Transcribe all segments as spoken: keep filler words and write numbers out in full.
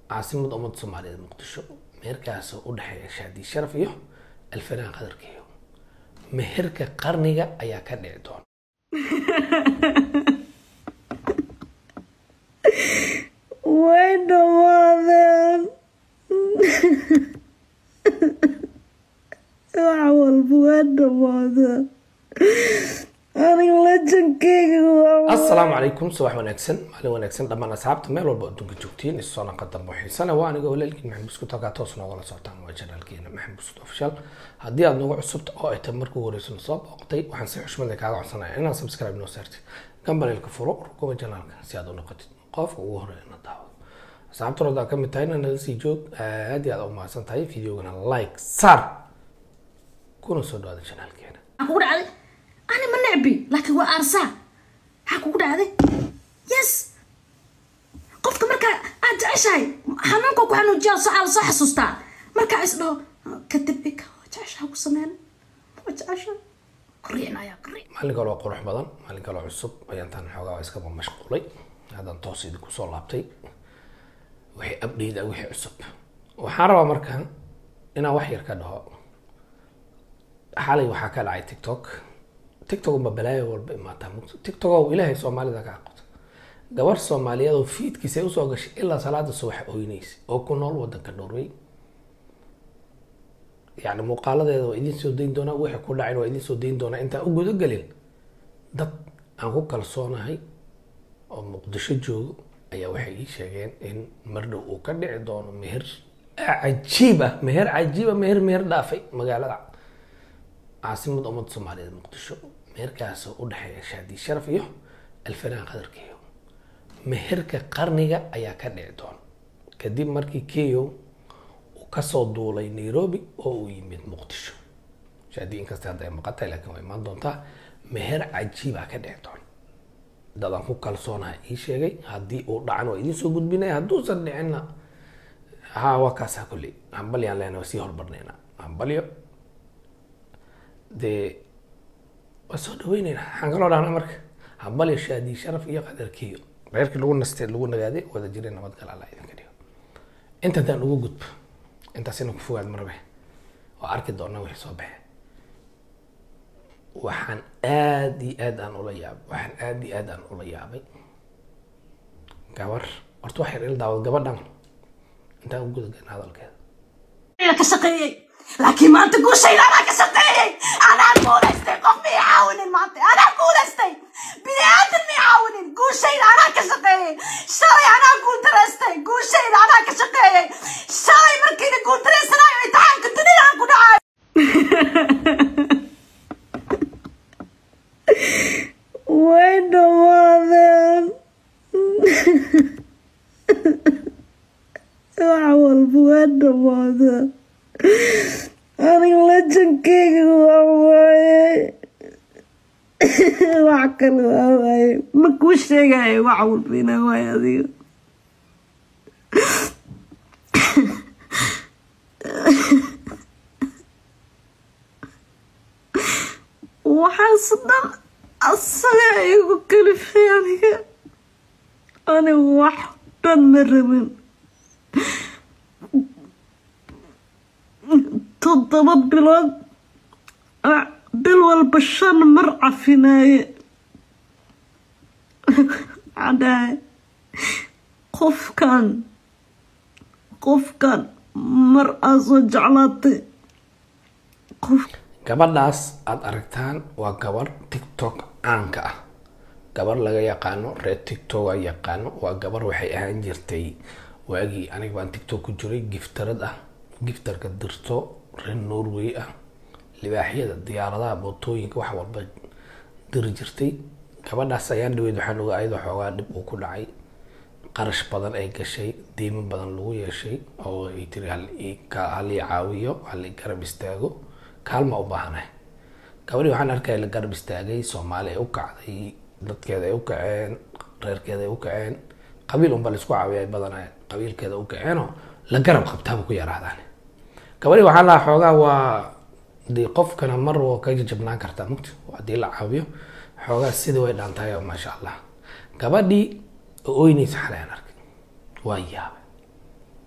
عاصمة أمة الصومالية مقدشو مهركاس ودحي شادي شرف iyo الفنان قدر كيو مهركا قرنيغا ayaa ka dhici doon way dhawaadeen waxa walba way dhawaadeen aniga lejankeyga assalaamu calaykum subax wanaagsan maalin wanaagsan dhammaan asxaabta meel walba adduunka joogtiin isoo qadar buuxisana waa aniga walaalkiin maxamed buskud halkaa toos noogala socotaan waa janaalkeena maxamed buskud official haddii aad nagu cusubta oo ay tahay markuu wareysan soo booqtay waxaan si xushmada kaaga codsanayaa inaad subscribe noo saartid gambaleelka furo rukuba janaalka si aad u noqotid qofka ugu horeeya na daawado asxaabta roda ka mid tahayna nala sii joog aad iyo aad u mahadsan tahay videogana like saar kuna soo dhawaada janaalkeena aku dhacday ani ma necbi laakiin waa arsaa ha ku dhacday yes qofka marka aad jeceshahay xanuunka ku xanuujiyaa saal soo xasuustaa marka is dhaho kadibka jeceshahay ku sameyn waa jeceshahay qoriinaya qoriin maalin kale oo qurux badan maalin kale oo cusub ayaan tan xoogaa iska mashquulay hadan toos idin ku soo laabtay wixii update ah wixii cusub waxaan rabaa markaan inaan wax yar ka dhaho xalay waxaa ka dhacay tiktok tiktok ma balaayo walba imaata tiktok oo ilaahay Soomaalida ka aqoon gabar Soomaaliyeed oo fiidkiisa u soo gashay ilaa salaada subax ooyinaysa oo ku nool wadanka Norway يعني muuqaaladeeda oo idin soo deyn doona wixii ku dhacay oo idin soo deyn doona inta u gudo galin dad aan ku kalsoonahay oo Muqdisho joogo ayaa waxay ii sheegeen in mardhow uu ka dhici doono meher cajiib ah meher cajiib ah meher meher dhaafay magaalada عاصمة أمة الصومالية مقدشو مهركاس ودحي شادي شرف iyo الفنان قدر كيو مهركا قرنيغا ayaa ka dhici doon kadib markii Kiyo uu ka soo duulay Nairobi oo uu yimid Muqdisho shadi in kasta hadda maqatay laakiin way iman doontaa meher cajiib ah ka dhici doon dad aan ku kalsoonahay ii sheegay haddii uu dhacan oo idin soo gudbinay hadduu san dhicina ha waa kaasa kulli hambal yaan leena si horbarneena hambalyo de wasoo dhaweynayna waxaan kaloo dhahnaa marka hambali shaadi sharaf iyo qadar Kiyo reerkii lagu nastay lagu nagaaday wada jireen nabad gal Allah idin kadiyo inta tan ugu gudb inta sina ku fogaad marbe oo arki doona wixii soo baxay waxaan aad iyo aad aan ula yaab waxaan aad iyo aad aan ula yaabay gabar horta wax yar il daawad gabadhan inta ugu gudgan hadalkeeda ka shaqeeyay laakiin maanta guushayda ana ka shaqeeyay ana guulaystay qof mi caawinin maanta ana guulaystay bini'aadan mi caawinin guushayda ana ka shaqeeyay shalay ana guultaraystay guushayda ana ka shaqeeyay shalay markii guultaraysanayo imtixaanka dunida aan ku dhacay way dhawaadeen waxa walba way dhawaadeen aniga lejankeyga waa waaye wax kale waa waaye ma kuu sheegayo wax walba inaa waaye adiga waxaas dhan asaga igu kalifay aniga aniga wax dhan ma rabin toddoba bilood bil walba shan mar cafinaaye cadaaye qofkan qofkan mar aa soo jeclaatay qof gabadhaas aad aragtaan waa gabar tiktok caanka ah gabar laga yaqaano reer tiktok ay yaqaano waa gabar waxay ahaan jirtay waagii aniga baan tiktok ku jiray giftarad ah giftarka dirto reer Norway ah libaaxyada diyaaradaha bootooyinka wax walba dir jirtay gabadhaas ayaan dhaweyd waxaan uga ayado xoogaa dib uu ku dhacay qarash badan ay gashay deemo badan lagu yeeshay oo ay tiri hal ii ka hal ii caawiyo hal ii garab istaago kaalma u baahanahay gabadhi waxaan arkay la garab istaagay Soomaali ay u kacday dadkeeda ay u kaceen reerkeeda ay u kaceen qabiil un bal isku caawiyay badanaa qabiilkeeda u kaceeno la garab qabtaa ku yaraadaan gabadhi waxaan la xoogaa waa di qofkana mar oo ka jabnaan kartaa mugti hadii la caawiyo xoogaa sidii way dhaantahay ma sha Allah gabadhi ooynaysa xalaan arkay waa yaab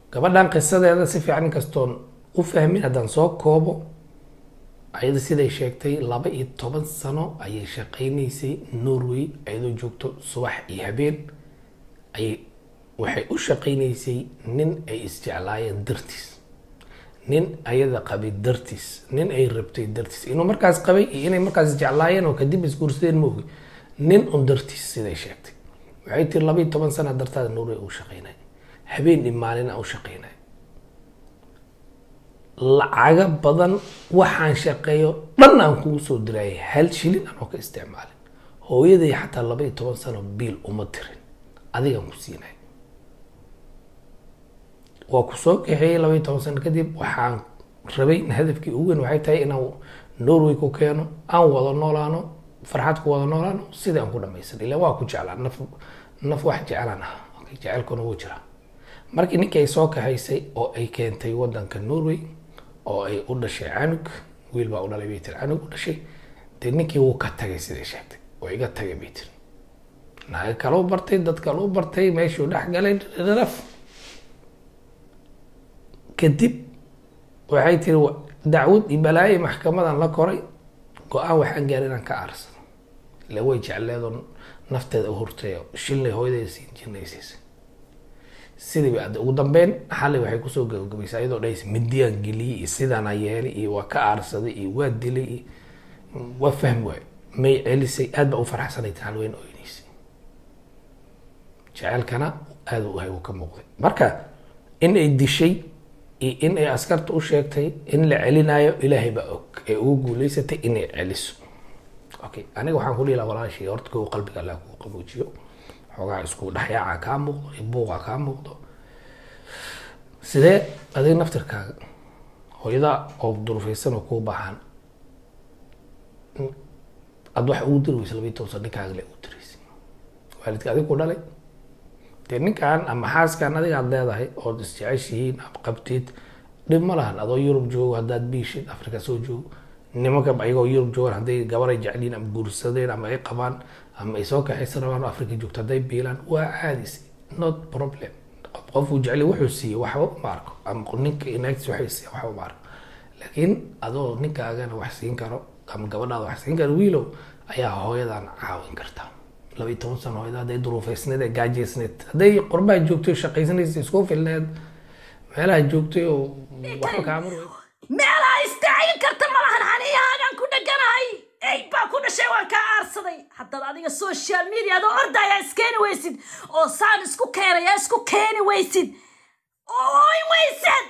gabadhan qisadeeda si fiican kastoon u fahmin haddaan soo koobo ayada siday sheegtay laba iyo toban sano ayay shaqaynaysay Norway ayadoo joogto subax iyo habeen ayay waxay u shaqaynaysay nin ay isjeclaayeen dartiis nin ayada qabay dartiis nin ay rabtay dartiis inuu markaas qabay iyo inay markaas jeclaayeen oo kadib isguursadeen moogi nin un dartiis siday sheegtay waxay tii laba iyo toban sano dartaada Norway u shaqaynay habeen iyo maalin u shaqaynay lacaga badan waxaan shaqeeyo dhan aan kugu soo diray hal shilin aan ka isticmaalin hooyaday xataa laba iyo toban sano biil uma tirin adiga ku siinay waa ku soo kaxeeyay laba iyo toban sano kadib waxaan rabay hadafkii ugu weyn waxay tahay inaan Norway ku keeno aan wada noolaano farxad ku wada noolaano sidii aan ku dhamaysan ilaa waa ku jeclaa naf naf wax jeclaan ah okay jecelkuna wuu jiraa markii ninkay soo kaxaysay oo ay keentay wadanka Norway oo ay u dhashay canug wiil baa u dhalay beetir canug u dhashay de ninkii wuu ka tagay sidii sheegtay oo iga tagay beetir naag kale u bartay dad kale u bartay meeshuu dhex galay raf kadib waxay tiri dacwad iyo balaayo maxkamadan la koray go'aan waxaan gaaray inaan ka aarsado la way jecleedo nafteeda u hurtay shilay hooyadeeda siin jirnaysiis sidii baad ugu dambeyn xalay waxay ku soo gabagabaysay ayadoo dhays midiyaan geliyay sidaan yeelay iyo waa ka aarsaday iyo waa dilay waa fahmi way may celisay aad ba u faraxsanay taan weyn oo inaysi jecelkana aad u hay ka muuqday marka in ay dishay in ay askarta u sheegtay in la celinayo ilaahay ba og ee uu guuleysatay in ay celiso okay aniga waxaan ku leeyahay walaashii horta ko qalbiga la ku qaboojiyo xogaa isku dhaxyaaca ka muuqdo ibuuqa ka muuqdo sidee adiga naftirkaaga hooyada oo durufaysan oo ku baahan ad wax ugu dirayso laba iyo toban sano ninkaaga le u dirayso waalidka adiga ku dhalay dee ninkaan ama xaaskaan adiga aad leedahay oo isjeceshihiin ama qabtid dhib ma lahan adoo Yurub joogo haddaad biishid Afrika soo joogo nimanka ayagoo Yurub joogaan hadday gabar ay jecliin ama guursadeen ama ay qabaan ama ay soo kaxaysan rabaan Afrika joogto hadday biilaan waa caadis not problem qof uu jecel wuxuu siiyay waxba ma arko ama ninka inaagtiis waxay siiyay waxba ma arko laakiin adoo ninkaagana wax siin karo ama gabadhaada wax siin karo wiilow ayaa hooyadan caawin karta laba iyo toban sano hooyada hadday duruufaysneed ee gaajeysneed hadday qurbaa joogtay shaqaysanaysa isku filneed meelaha joogtay oo waxba ka amar meelaha istaacin karta malahan haniyaagan ku dhaganahay ay baa ku dhashay waan ka aarsaday haddaad adiga social media adoo ordaya iskeeni weysid oo saan isku keenaya isku keeni weysid ooy weysid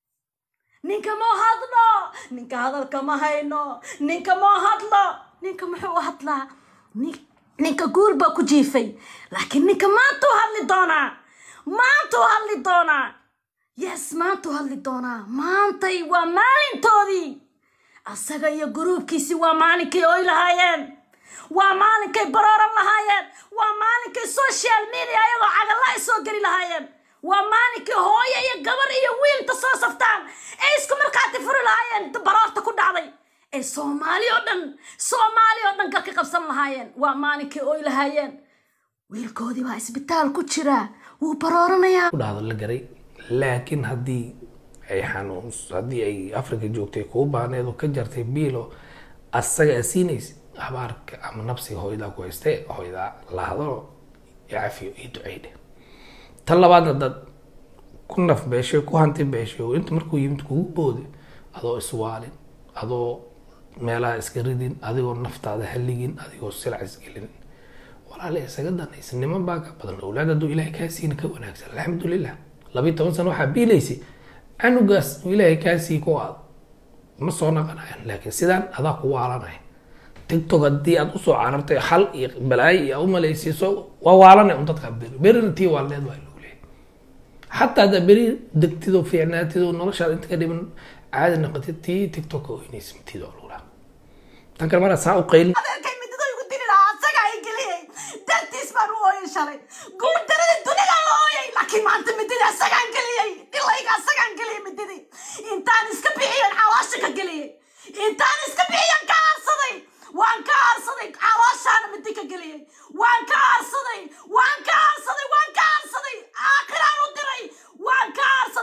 ninka ma hadlo ninka hadalka ma hayno ninka ma hadlo ninka muxuu hadlaa ninka guur baa ku jiifay laakiin ninka maanta u hadli doonaa maanta u hadli doonaa yes maanta u hadli doonaa maantay waa maalintoodii asaga iyo gruubkiisi waa maalinkay oy lahaayeen waa maalinkay barooran lahaayeen waa maalinkay social media ayagoo cagala soo geli lahaayeen waa maalinkay hooyo iyo gabar iyo wiilta soo saftaan ee isku markaati furi lahaayeen baroorta ku dhacday ee Soomaali oo dhan Soomaali oo dhan galka qabsan lahaayeen waa maalinkay oy lahaayeen wiilkoodii baa isbitaal ku jira wuu barooranayaa ku dhacdo la garay laakiin haddii ay xanuun haddii ay Afrika joogtay ku baaneedo ka jartay biilo asaga asiinays habaarka ama nafsiga hooyada ku haystay hooyada la hadlo yaafiyo iyo duceeyde tan labaad dad ku naf beeshay ku hanti beeshay inta markuu yimid kugu boode adoo iswaalin adoo meelaha iska ridin adigoo naftaada haligin adigoo silac isgelin walaal isaga danaysa niman baa ka badan awlaad haduu ilaahay ka siin ka wanaagsan alxamdulillah laba iyo toban sano waxa biilaysay anugaas ilaahay ka sii ku aad ma soo naqanayaan laakiin sidaan adaa ku waalanay TikTok hadii aad u soo carartay hal iyo balaay iyo umalaysiiso waa waalanay un dadka beerintii waa leed waa loo leeyahay hatta da beri degtido fiicnaatido nolosha inta ka dhiman caadi noqotay TikTok oo inay simtido loola tan kale mara saa u qeyl adeerkay midada ugu dili lahaa asaga ay geliyay dartiis baan u ooyay shalay guud darada dunida la ooyay laakiin maanta midada asaga aan geliyay ilayga asaga aan geliyay midada intaan iska bixiyay xawaasha ka geliyay intaan iska bixiyay ka aarsaday waan ka aarsaday xawaashana midda ka geliyay waan ka aarsaday waan ka aarsaday waan ka aarsaday aakhiraan u diray waan ka aarsaday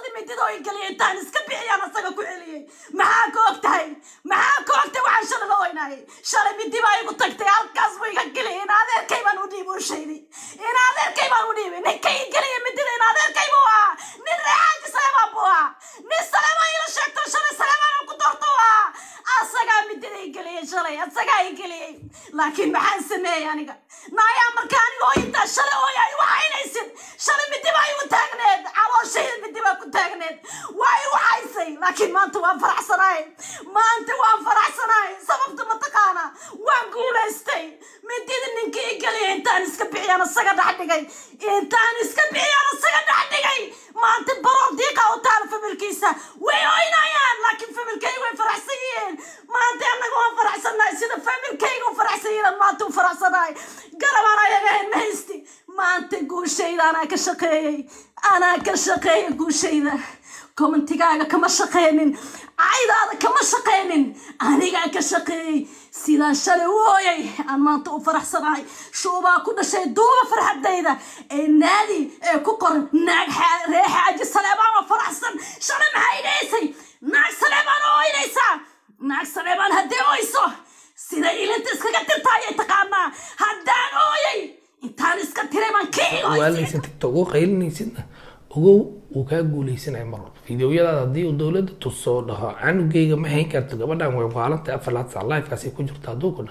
oo igaliyay intaan iska bixiyaan asaga ku celiyay maxaa ka ogtahay maxaa ka ogtahay waxaan shalay la oynayay shalay midi baa igu tagtay halkaas buu iga geliyay in adeerkay baan u dhiibay shaydi in adeerkay baan u dhiibay ninkay geliyay midida in adeerkay buu ah nin raaji Saleemaan buu ah nin Saleemaan ila sheegto shalay Saleemaan ku doorto ah asaga midida igaliyay shalay asaga igaliyay laakiin maxaan sameeyay aniga naaya markaan oo inta shalay oo ay waxaynaysid shalay midi baa igu taagneed calooshay midi baa ku taagneed way waxaysay laakiin maanta waan faraxsanahay maanta waan faraxsanahay sababta ma taqaana waan guulaystay midida ninkii galiyay intaan iska bixiyaan asaga dhaxdhigay intaan iska bixiyaan asaga dhaxdhigay maanta baroor diiqa oo taal familkiisa way oynayaan laakiin familkay way faraxsan yihiin maanta anagu waan faraxsanahay sida familkaygu faraxsan yihiin maanta faraxsanahay garabaan ayaga haysti maanta guushayda anaa ka shaqeeyay anaa ka shaqeeyay guushayda commentigaaga kama shaqeynin caydaada kama shaqeynin anigaa ka shaqeeyay sidaa shalay wooyay aan maanta u faraxsanahay shuubaa ku dhashay duuba farxadayda ee naadi ee ku qoran naag ree xaaji Saleemaan oo faraxsan shalay maxay dhaysay naag Saleemaan oo inaysa naag Saleemaan haddii oyso sida ilinta iskaga tirtaa ayay taqaanaa haddaan ooyay intaan iska tiray baan kiigo waalaysan TikTok oo qaylinaysidna ogow uu ka guuleysanay mar fiidiyoyada hadii uu dawladda tusoo dhaho canugeyga ma hayn karto gabadhan way qaalanta afar saac live kaasi ku jirta aduukuna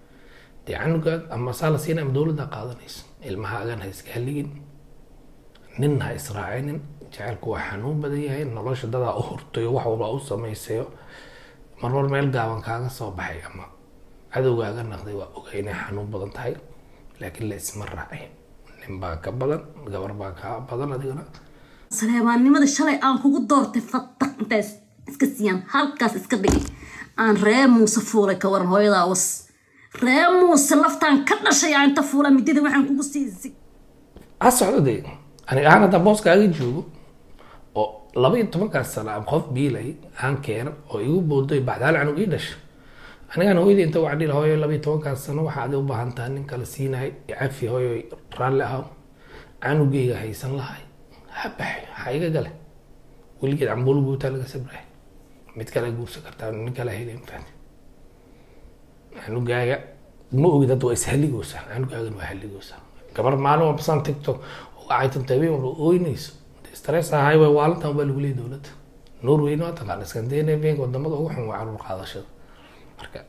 de canuga ama sala siina am dawladda qaadanayso ilmaha agan hayska haligin ninna israacinin jacaylku waa xanuun badan yahay nolosha dada u hortay wax walba u sameeyay marwar meel gaaban kaaga soo baxay ama cadowgaaga naqday waa ogeynay xanuun badan tahay laakiin la isma raacin nin baa ka badan gabar baa ka badan adigana Saleebaannimada shalay aan kugu doortay fataq intaas iska siiyaan halkaas iska dhigay aan ree Muuse fuulay ka waran hooyada was ree Muuse laftaan ka dhashay aan ta fuulay midida waxaan kugu siisay asocday aniga aan hada booskaaga joogo oo laba iyo toban ka sano aan qof biilay aan keen oo igu booday bacdaal anigu ii dhashay aniga aan hooyadii inta wacdi hooyo laba iyo toban ka sano waxa aad u baahan tahay nin kala siinahay cafi hooyo raalli ah canugeyga haysan lahay habahay hayga gale weligeed ambul guuta laga sabray mid kale guursa kartaa nin kale heleen faan canugaaga ma ogid dad way sahligoosa canugaaga waa haligoosa gabar maalmo basan TikTok oo ay tantaabeen oo ooynayso stress ahay way waalantan baa lagu leeyahay dawladda Norway no taqaan Scandinavia wadamada ugu xun waa carruur qaadashada marka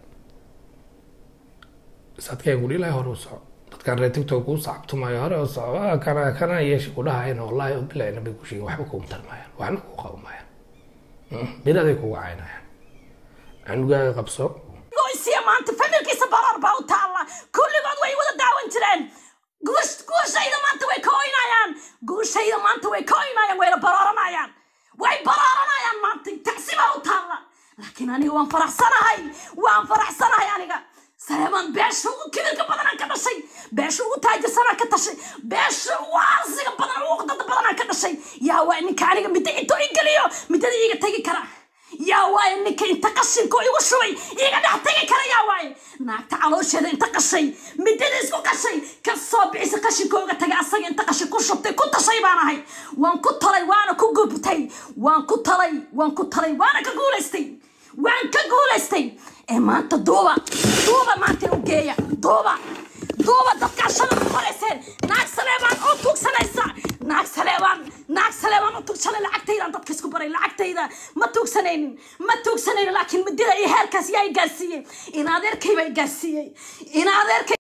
sadkay guri la hor u soo dadkan reer TikTok ku saabtumay hore oo soo kana kana yeesh ku dhahayn wallahi oo bilaa inay ku sheegay waxba ku tarmayaan waxna ku qawmayaan biladay ku wacaynayaan canugaaga qabso goysiya maanta familkiisa barar baa u taala kulligood way wada daawan jireen guush guushayda maanta way ka oynayaan guushayda maanta way ka oynayaan way bararanayaan way bararanayaan maanta taxsiba u taala laakiin aniga waan faraxsanahay waan faraxsanahay aniga Saleemaan beeshu kidilka badan ka dhashay beeshu u taajisana ka tashay beeshu waasiga badan oo qodada badan ka dhashay yaa waa ninka aniga mid inta igaliyo midada iga tagi kara yaa waa ninka inta qashinko igu shubay iga dhax tagi kara yaa waa naagta caloosheeda inta qashay midada isku qashay ka soo bixisa qashinko uga tagay asaga inta qashin ku shubtay ku tashay baan ahay waan ku talay waana ku gubtay waan ku talay waan ku talay waana ka guuleystay waan ka guuleystay ee maanta duuba duuba maanta u geeya duuba duuba dadka shalay qoreyseen naag Saleemaan oo tugsanaysa naag Saleemaan naag Saleemaan oo tugsanay lacagtayda dadka isku baray lacagtayda ma tugsanaynin ma tugsanaynin laakiin midida ay heerkaas yaay gaarsiiyay in adeerkay bay gaarsiiyay in adeerkay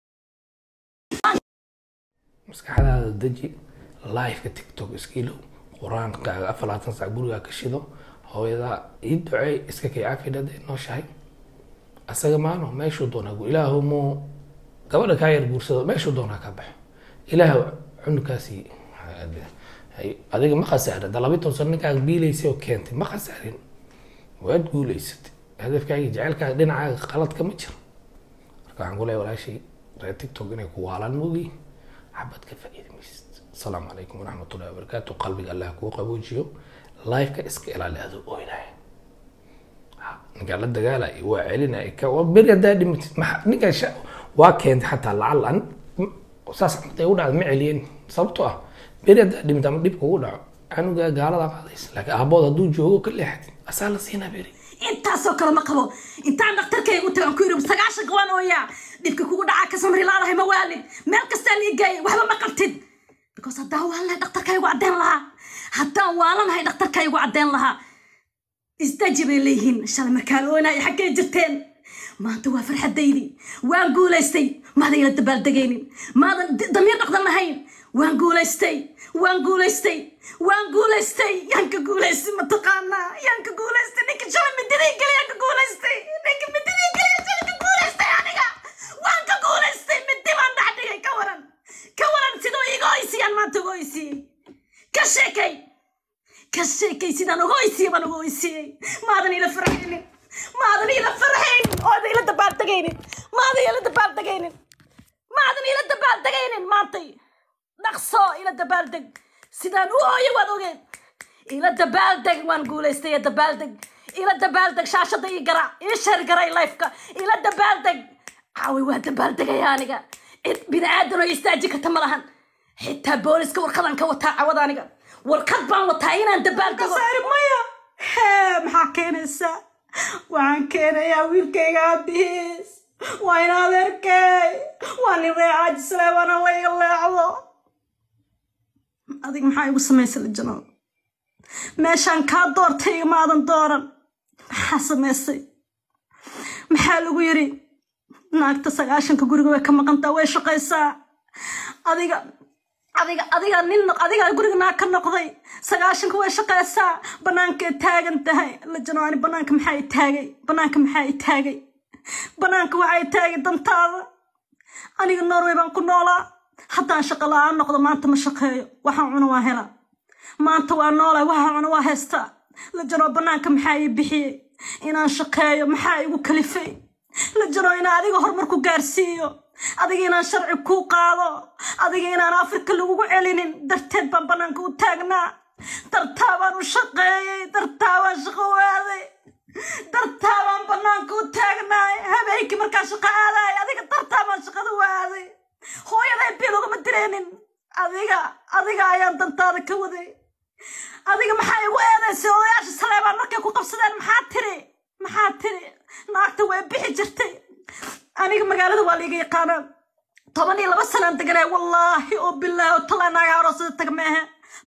maskaxdaada daji live ka TikTok iskiilo quraanka afar saac guriga ka shido hooyada ii ducay iska kay caafidada inoo shahay asaga maano meeshu doona ilaahu mo gabadha ka yar guursado meeshu doona ka baxo ilaahu cunukaasi adiga ma khasaarin dalabito sanadka biilayso keentay ma khasaarin waad guulaysatay hadafkaaga jacaylka dhinaca qalad kama jiro marka waxaan ku leeyahay walaashii reer TikTok inay ku waalan moogi xabad ka faa'iideysid assalaamu calaykum waraxmatullaahi wabarakaatuh qalbiga allah ku qaboojiyo live ka iska ilaali adu ooynay نقال الدجالة وعلينا إيكا وبرجع ده دي مح نقال شا واكند حتى لعل أن أساس تقول على معلين صبتوه برجع ده دي متعمد دي بقول canuga gaalada qaadays laakiin aabood hadduu joogo ka leexdi asaa la siina beri intaasoo kale ma qabo intaan dhakhtarkaygu tagan ku yiri sagaashan gawaan ooyaa dhibka kugu dhacaa ka samri laadahay ma waalid meel kasta liigay waxba ma qabtid because haddaan waalanahay dhakhtarkaygu cadeen lahaa haddaan waalanahay dhakhtarkaygu cadeen lahaa istajibay leeyihiin shalay markaan oonay xaggee jirteen maanta waa farxadaydi waan guulaystay maadan ila dabaaldegaynin maadan damiir dhaqdan lahayn waan guulaystay waan guulaystay waan guulaystay yaan ka guulaystay mataqaanaa yaan ka guulaystay ninka shalay mididii geli yaan ka guulaystay ninka mididii geli shalay ka guulaystay aniga waan ka guulaystay midi baan dhex dhigay ka waran ka waran sidoo iga hoysiyaan maanta uga hoysiyey ka sheekay ka sheekay sidaan uga hoysiyey baan uga hoysiyey maadan ila farxaynin maadan ila farxaynin oodan ila dabaaldegaynin maadan ila dabaaldegaynin maadan ila dabaaldegaynin maantay dhaqso ila dabaaldeg sidaan u ooyo waad ogeen ila dabaaldeg waan guulaystay ila dabaaldeg ila dabaaldeg shaashada ii garaac ii sheer garay lifeka ila dabaaldeg caawi waa dabaaldegaya aniga cid bini aadan oo istaaji karta ma lahan xitaa booliska warqadan ka wataa cawada aniga warqad baan wataa inaan dabaaldego kasaari maya hee maxaa keenaysaa waxaan keenayaa wiilkayga aabihiis waa in adeerkay waa nin reecaji saleebana layga leexdo adig maxaa igu samaysay lajano meeshaan kaa doortay maadan dooran maxaa samaysay maxaa lagu yiri naagta sagaashanka guriga way ka maqantaa way shaqaysaa adiga adiga adiga nin adiga guriga naag ka noqday sagaashanka way shaqaysaa banaanka taagan tahay lajano ani banaanka maxaa taagay banaanka maxaa taagay banaanka waxay taagay dantaada aniga Norway baan ku noolaa haddaan shaqo la'aan noqdo maanta ma shaqeeyo waxaan cuno waa hela maanta waa noolay waxaan cuno waa haysta lajano banaanka maxaa ii bixiyey inaan shaqeeyo maxaa igu kalifay lajano inaan adiga horumar ku gaarsiiyo adiga inaan sharci ku qaado adiga inaan Afrika lagu celinin darteed baan banaanka u taagnaa dartaa baan u shaqeeyay dartaa baan shaqo waaday dartaa baan banaanka u taagnaa habeenkii markaa shaqo aaday adiga dartaa baan shaqada waaday hooyaday bilogama direenin adiga adiga ayaan dantaada ka waday adiga maxaa igu eedaysay odayaasha saleebaan markay ku qabsadeen maxaa tiri maxaa tiri naagta way bixi jirtay aniga magaalada waa liiga yaqaanaa toban iyo laba sanaan deganay wallaahi oo bilaahi oo talaa naaga aroosada tag meehe